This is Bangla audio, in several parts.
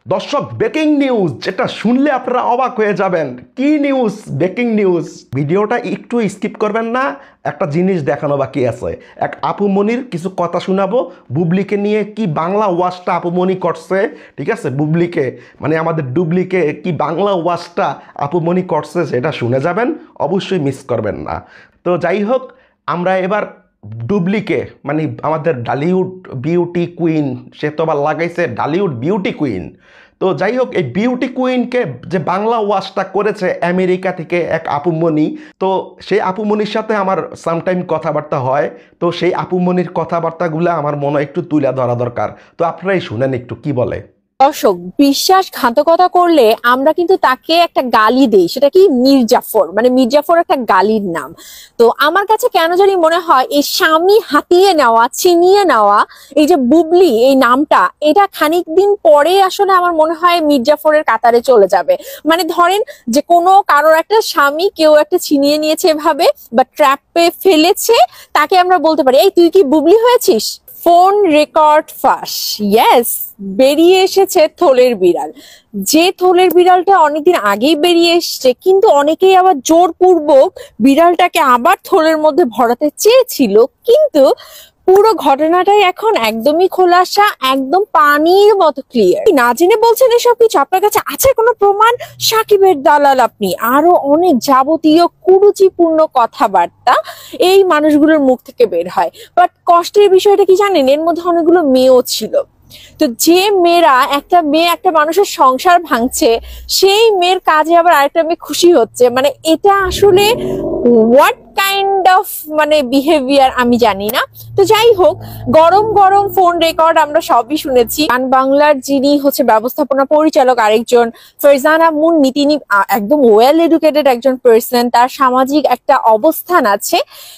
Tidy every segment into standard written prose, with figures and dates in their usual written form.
দর্শক, ব্রেকিং নিউজ, যেটা শুনলে আপনারা অবাক হয়ে যাবেন। কি নিউজ? Breaking news. ভিডিওটা একটু স্কিপ করবেন না, একটা জিনিস দেখানো বাকি আছে। এক আপু মনির কিছু কথা শোনাবো বুবলিকে নিয়ে। কি বাংলা ওয়াজটা আপু মনি করছে, ঠিক আছে? বুবলিকে মানে আমাদের ডুবলিকে কি বাংলা ওয়াজটা আপু মনি করছে সেটা শুনে যাবেন, অবশ্যই মিস করবেন না। তো যাই হোক, আমরা এবার ডুবলিকে মানে আমাদের ঢালিউড বিউটি কুইন, সে তো আবার লাগাইছে ঢালিউড বিউটি কুইন। তো যাই হোক, এই বিউটি কুইনকে যে বাংলা ওয়াশটা করেছে আমেরিকা থেকে এক আপুমণি, তো সেই আপুমণির সাথে আমার সামটাইম কথাবার্তা হয়। তো সেই আপুমণির কথাবার্তাগুলো আমার মনে একটু তুলে ধরা দরকার। তো আপনারাই শুনেন একটু কি বলে। দর্শক, বিশ্বাসঘাতকতা করলে আমরা কিন্তু তাকে একটা গালি দেই, সেটা কি মির্জাফর, মানে মির্জাফর একটা গালির নাম। তো আমার কাছে কেন জানি মনে হয় এই স্বামী হাতিয়ে নেওয়া, ছিনিয়ে নেওয়া, এই যে বুবলি এই নামটা, এটা খানিক দিন পরে আসলে আমার মনে হয় মির্জাফরের কাতারে চলে যাবে। মানে ধরেন যে কোনো কারোর একটা স্বামী কেউ একটা ছিনিয়ে নিয়েছে এভাবে, বা ট্র্যাপে ফেলেছে, তাকে আমরা বলতে পারি এই তুই কি বুবলি হয়েছিস। ফোন রেকর্ড ফাঁস, ইয়েস, বেরিয়ে এসেছে থলের বিড়াল। যে থলের বিড়ালটা অনেকদিন আগেই বেরিয়ে এসছে, কিন্তু অনেকেই আবার জোরপূর্বক বিড়ালটাকে আবার থলের মধ্যে ভরাতে চেয়েছিল, কিন্তু পুরো ঘটনাটাই এখন একদমই খোলাসা, একদম পানির মতো ক্লিয়ার। না জেনে বলছেন এসব কিছু, আপনার কাছে আছে কোনো প্রমাণ? সাকিবের দালাল আপনি। আরো অনেক যাবতীয় কুরুচিপূর্ণ কথাবার্তা এই মানুষগুলোর মুখ থেকে বের হয়। বাট কষ্টের বিষয়টা কি জানেন, এর মধ্যে অনেকগুলো মেয়েও ছিল। তো যে মেয়েরা, একটা মেয়ে একটা মানুষের সংসার ভাঙছে, সেই মেয়ের কাজে আবার আরেকটা মেয়ে খুশি হচ্ছে, মানে এটা আসলে হোয়াট কাইন্ড অফ মানে বিহেভিয়ার আমি জানি না। তো যাই হোক, গরম গরম ফোন রেকর্ড আমরা সবই শুনেছি। গান বাংলার যিনি হচ্ছে ব্যবস্থাপনা পরিচালক আরেকজন ফারজানা মুন্নি, তিনি একদম ওয়েল এডুকেটেড একজন পার্সন, তার সামাজিক একটা অবস্থান আছে।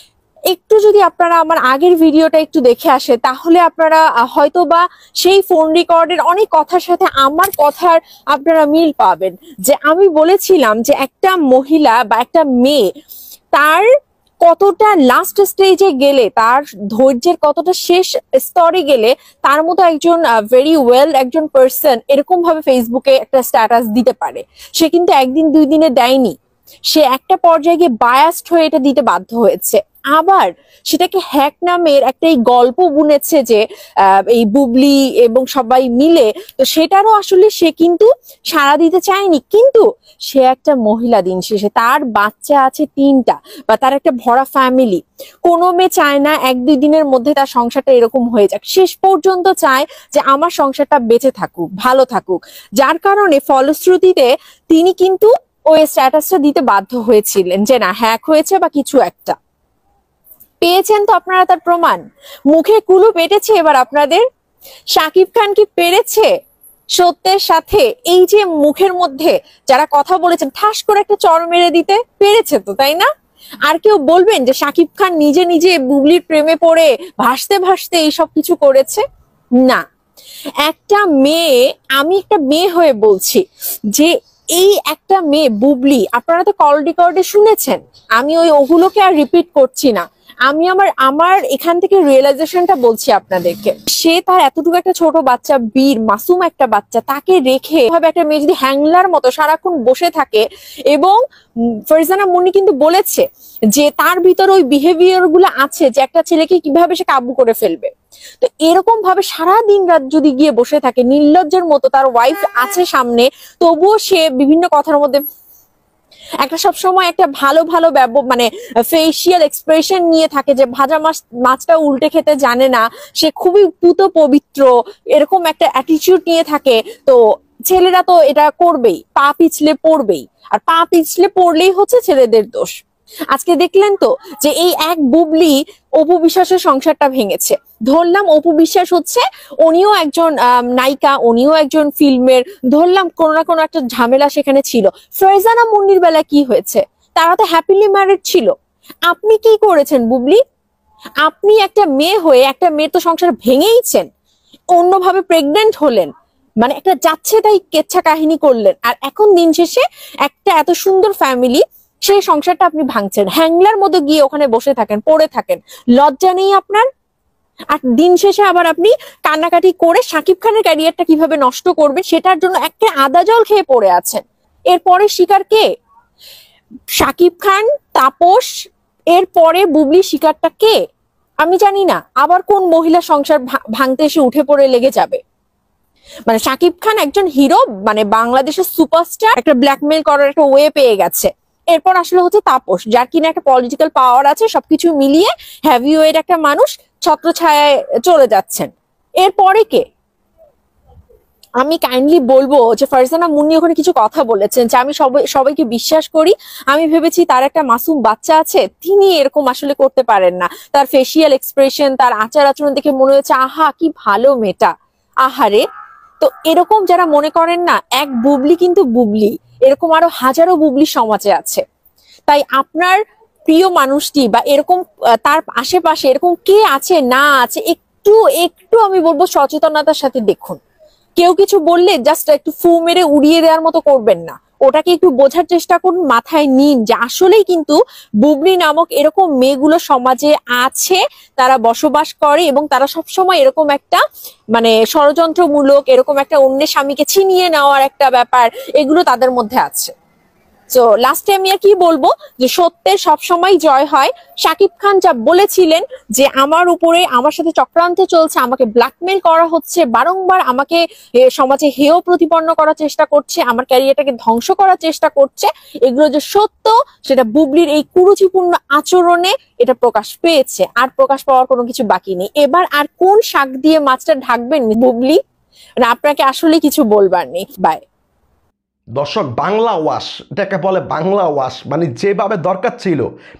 একটু যদি আপনারা আমার আগের ভিডিওটা একটু দেখে আসে, তাহলে আপনারা হয়তো বা সেই ফোন রেকর্ডের অনেক কথার সাথে আমার কথার আপনারা মিল পাবেন। যে আমি বলেছিলাম যে একটা মহিলা বা একটা মেয়ে তার কতটা লাস্ট স্টেজে গেলে, তার ধৈর্যের কতটা শেষ স্তরে গেলে তার মতো একজন ভেরি ওয়েল একজন পার্সন এরকম ভাবে ফেসবুকে একটা স্ট্যাটাস দিতে পারে। সে কিন্তু একদিন দুই দিনে দেয়নি, সে একটা পর্যায়ে গিয়ে বায়াসড হয়ে এটা দিতে বাধ্য হয়েছে। আবার সেটাকে হ্যাক নামের একটা এই গল্প বুনেছে যে এই বুবলি এবং সবাই মিলে, তো সেটারও আসলে সে কিন্তু সাড়া দিতে চায়নি। কিন্তু সে একটা মহিলা, দিন শেষে তার বাচ্চা আছে 3টা, বা তার একটা ভরা ফ্যামিলি। কোনো মেয়ে চায় না এক দুই দিনের মধ্যে তার সংসারটা এরকম হয়ে যাক, শেষ পর্যন্ত চায় যে আমার সংসারটা বেঁচে থাকুক, ভালো থাকুক। যার কারণে ফলশ্রুতিতে তিনি কিন্তু ওই স্ট্যাটাসটা দিতে বাধ্য হয়েছিলেন যে না, হ্যাক হয়েছে বা কিছু একটা। পেয়েছেন তো আপনারা তার প্রমাণ, মুখে কুলু পেটেছে এবার আপনাদের। শাকিব খান কি পেরেছে সত্যের সাথে এই যে মুখের মধ্যে যারা কথা বলেছেন ঠাস করে একটা চড় মেরে দিতে পেরেছে তো, তাই না? আর কেউ বলবেন যে শাকিব খান নিজে নিজে বুবলির প্রেমে পড়ে ভাসতে ভাসতে এইসব কিছু করেছে? না। একটা মেয়ে, আমি একটা মেয়ে হয়ে বলছি যে এই একটা মেয়ে বুবলি, আপনারা তো কল রেকর্ডে শুনেছেন, আমি ওগুলোকে আর রিপিট করছি না। আমি আমার এখান থেকে রিয়েলাইজেশনটা বলছি আপনাদেরকে। সে তার এতটুকু একটা ছোট বাচ্চা, বীর মাসুম একটা বাচ্চা, তাকে রেখে ভাবে একটা মেয়ে যদি হ্যাংলার মতো সারাক্ষণ বসে থাকে, এবং ফারজানা মুন্নি কিন্তু বলেছে যে তার ভিতর ওই বিহেভিয়ার গুলো আছে যে একটা ছেলেকে কিভাবে সে কাবু করে ফেলবে। তো এরকম ভাবে সারা দিন রাত যদি গিয়ে বসে থাকে নির্লজ্জের মতো, তার ওয়াইফ আছে সামনে, তবুও সে বিভিন্ন কথার মধ্যে একটা সবসময় একটা ভালো ভালো মানে ফেসিয়াল এক্সপ্রেশন নিয়ে থাকে, যে ভাজা মাছটা উল্টে খেতে জানে না, সে খুবই পুত পবিত্র, এরকম একটা অ্যাটিটিউড নিয়ে থাকে। তো ছেলেরা তো এটা করবেই, পা পিছলে পড়বেই, আর পা পিছলে পড়লেই হচ্ছে ছেলেদের দোষ। আজকে দেখলেন তো যে এই এক বুবলি অপু বিশ্বাসের সংসারটা ভেঙেছে। ধরলাম অপু বিশ্বাস হচ্ছে, উনিও একজন নায়িকা, উনিও একজন ফিল্মের, ধরলাম কোনো না কোনো একটা ঝামেলা সেখানে ছিল। ফারজানা মুন্নির বেলা কি হয়েছে? তারা তো হ্যাপিলি ম্যারিড ছিল। আপনি কি করেছেন বুবলি? আপনি একটা মেয়ে হয়ে একটা মেয়ের তো সংসার ভেঙেইছেন, অন্যভাবে প্রেগনেন্ট হলেন, মানে একটা যাচ্ছে তাই কেচ্ছা কাহিনী করলেন, আর এখন দিন শেষে একটা এত সুন্দর ফ্যামিলি, সেই সংসারটা আপনি ভাঙছেন। হ্যাংলার মতো গিয়ে ওখানে বসে থাকেন, পড়ে থাকেন। লজ্জা নেই আপনার? আর দিন শেষে আবার আপনি কান্নাকাটি করে শাকিব খানের ক্যারিয়ারটা কিভাবে নষ্ট করবেন সেটার জন্য একটা আদা জল খেয়ে পড়ে আছেন। এরপরে শিকার কে? শাকিব খান, তাপস, এরপরে বুবলি, শিকারটা কে আমি জানি না। আবার কোন মহিলা সংসার ভাঙতে এসে উঠে পড়ে লেগে যাবে? মানে শাকিব খান একজন হিরো, মানে বাংলাদেশের সুপারস্টার, একটা ব্ল্যাকমেল করার একটা ওয়ে পেয়ে গেছে। এরপর আসলে হচ্ছে তাপস, যার কিনা একটা পলিটিক্যাল পাওয়ার আছে, সবকিছু মিলিয়ে হ্যাভিওয়েট একটা মানুষ ছত্রছায়ায় চলে যাচ্ছেন। এরপরে কে? আমি কাইন্ডলি বলবো যে ফারজানা মুন্নি ওখানে কিছু কথা বলেছেন যে আমি সবাইকে বিশ্বাস করি, আমি ভেবেছি তার একটা মাসুম বাচ্চা আছে, তিনি এরকম আসলে করতে পারেন না। তার ফেসিয়াল এক্সপ্রেশন, তার আচার আচরণ দেখে মনে হচ্ছে আহা কি ভালো মেয়েটা, আহারে। তো এরকম যারা মনে করেন না, এক বুবলি কিন্তু বুবলি, এরকম আরো হাজারো বুবলি সমাজে আছে। তাই আপনার প্রিয় মানুষটি বা এরকম তার আশেপাশে এরকম কে আছে না আছে, একটু একটু আমি বলবো সচেতনতার সাথে দেখুন। কেউ কিছু বললে জাস্ট একটু ফু মেরে উড়িয়ে দেওয়ার মতো করবেন না, ওটাকে একটু বোঝার চেষ্টা করুন, মাথায় নিন যে আসলেই কিন্তু বুবলি নামক এরকম মেয়েগুলো সমাজে আছে, তারা বসবাস করে এবং তারা সবসময় এরকম একটা মানে ষড়যন্ত্রমূলক, এরকম একটা অন্যের স্বামীকে ছিনিয়ে নেওয়ার একটা ব্যাপার, এগুলো তাদের মধ্যে আছে। তো লাস্টে আমি আর কি বলবো যে সত্যের সবসময় জয় হয়। শাকিব খান যা বলেছিলেন যে আমার উপরে, আমার সাথে চক্রান্ত চলছে, আমাকে ব্ল্যাকমেল করা হচ্ছে, বারংবার আমাকে সমাজে হেয় প্রতিপন্ন করার চেষ্টা করছে, আমার ক্যারিয়ারটাকে ধ্বংস করার চেষ্টা করছে, এগুলো যে সত্য সেটা বুবলির এই কুরুচিপূর্ণ আচরণে এটা প্রকাশ পেয়েছে। আর প্রকাশ পাওয়ার কোনো কিছু বাকি নেই। এবার আর কোন শাক দিয়ে মাছটা ঢাকবেন বুবলি? না আপনাকে আসলে কিছু বলবার নেই। বাই। দর্শক, বাংলা ওয়াশ, এটাকে বলে বাংলা ওয়াশ। মানে যেভাবে দরকার ছিল,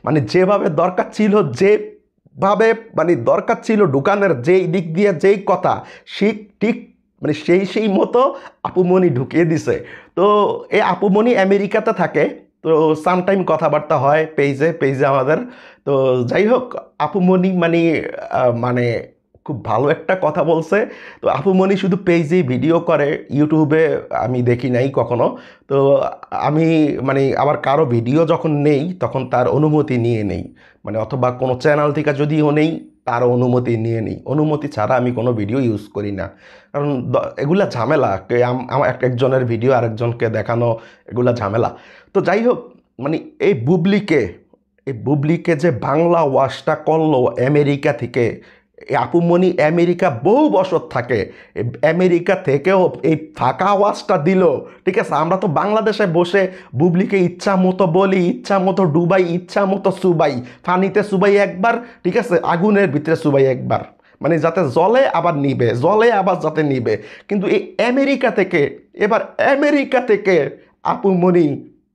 যেভাবে দরকার ছিল ঢুকানোর, যেই দিক দিয়ে যেই কথা ঠিক মানে সেই মতো আপুমণি ঢুকিয়ে দিছে। তো এই আপুমণি আমেরিকাতে থাকে, তো সামটাইম কথাবার্তা হয় পেজে আমাদের। তো যাই হোক, আপুমণি মানে খুব ভালো একটা কথা বলছে। তো আপুমণি শুধু পেজেই ভিডিও করে, ইউটিউবে আমি দেখি নাই কখনো। তো আমি আবার কারো ভিডিও যখন নেই তখন তার অনুমতি নিয়ে নেই, অথবা কোনো চ্যানেল থেকে যদিও নেই তার অনুমতি নিয়ে নিই। অনুমতি ছাড়া আমি কোনো ভিডিও ইউজ করি না, কারণ এগুলা ঝামেলা। আমার একজনের ভিডিও আরেকজনকে দেখানো, এগুলা ঝামেলা। তো যাই হোক, এই বুবলিকে যে বাংলা ওয়াশটা করলো আমেরিকা থেকে, এই আপুমণি আমেরিকা বহু বছর থাকে, আমেরিকা থেকেও এই ফাঁকা আওয়াজটা দিল। ঠিক আছে, আমরা তো বাংলাদেশে বসে বুবলিকে ইচ্ছা মতো বলি, ইচ্ছা মতো ডুবাই, ইচ্ছা মতো সুবাই, ফানিতে সুবাই একবার, ঠিক আছে, আগুনের ভিতরে সুবাই একবার, যাতে জলে আবার নিবে, জলে আবার যাতে নিবে। কিন্তু এই আমেরিকা থেকে আপুমণি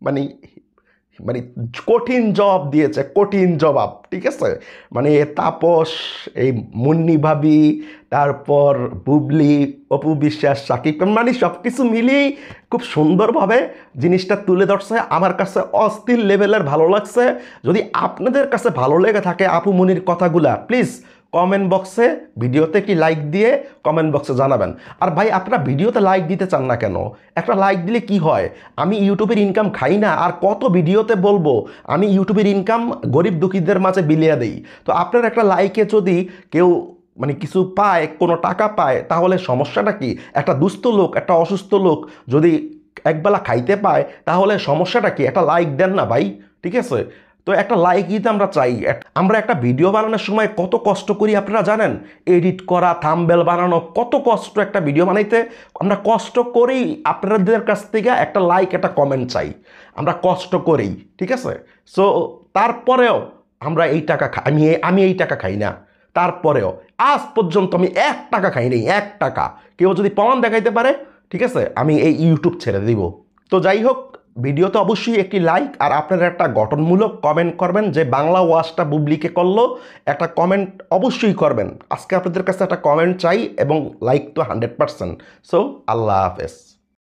কঠিন জবাব দিয়েছে, কঠিন জবাব। ঠিক আছে, তাপস, এই মুন্নি ভাবি, তারপর বুবলি, অপু বিশ্বাস, শাকিব খান, সব কিছু মিলিয়েই খুব সুন্দরভাবে জিনিসটা তুলে ধরছে। আমার কাছে অস্থির লেভেলের ভালো লাগছে। যদি আপনাদের কাছে ভালো লেগে থাকে আপুমণির কথাগুলা, প্লিজ কমেন্ট বক্সে, ভিডিওতে কি লাইক দিয়ে কমেন্ট বক্সে জানাবেন। আর ভাই, আপনারা ভিডিওতে লাইক দিতে চান না কেন? একটা লাইক দিলে কি হয়? আমি ইউটিউবের ইনকাম খাই না, আর কত ভিডিওতে বলবো আমি ইউটিউবের ইনকাম গরিব দুঃখীদের মাঝে বিলিয়ে দেই। তো আপনার একটা লাইকে যদি কেউ কিছু পায়, কোনো টাকা পায়, তাহলে সমস্যাটা কি? একটা দুস্থ লোক, একটা অসুস্থ লোক যদি একবেলা খাইতে পায়, তাহলে সমস্যাটা কি? একটা লাইক দেন না ভাই, ঠিক আছে? তো একটা লাইক দিতে আমরা চাই। আমরা একটা ভিডিও বানানোর সময় কত কষ্ট করি আপনারা জানেন? এডিট করা, থাম্বনেল বানানো, কত কষ্ট একটা ভিডিও বানাইতে। আমরা কষ্ট করেই আপনাদের কাছ থেকে একটা লাইক, একটা কমেন্ট চাই, আমরা কষ্ট করেই, ঠিক আছে? সো তারপরেও আমরা এই টাকা আমি এই টাকা খাই না। তারপরেও আজ পর্যন্ত আমি 1 টাকা খাই নাই, 1 টাকা। কেউ যদি প্রমাণ দেখাইতে পারে, ঠিক আছে, আমি এই ইউটিউব ছেড়ে দিব। তো যাই হোক, ভিডিওতে অবশ্যই একটি লাইক আর আপনারা একটা গঠনমূলক কমেন্ট করবেন যে বাংলা ওয়াশটা বুবলিকে করলো, একটা কমেন্ট অবশ্যই করবেন। আজকে আপনাদের কাছে একটা কমেন্ট চাই এবং লাইক তো 100%। সো আল্লাহ হাফেজ।